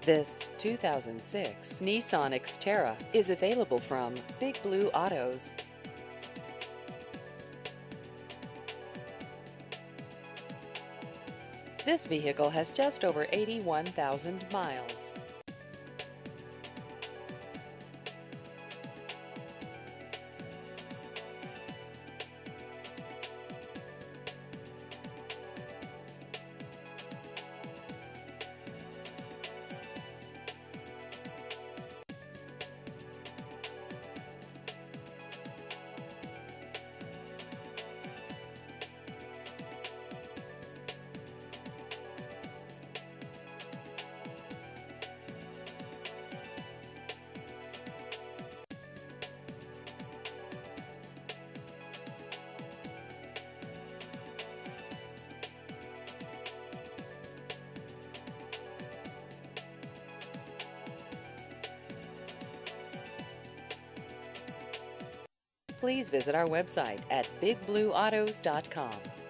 This 2006 Nissan Xterra is available from Big Blue Autos. This vehicle has just over 81,000 miles. Please visit our website at bigblueautos.com.